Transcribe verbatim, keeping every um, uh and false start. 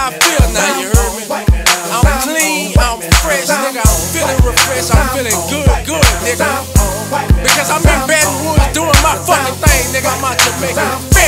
how I feel now, you heard me? I'm clean, I'm fresh, nigga. I'm feeling refreshed, I'm feeling good, good, nigga. Because I'm in Baton Rouge doing my fucking thing, nigga. I'm out Jamaica.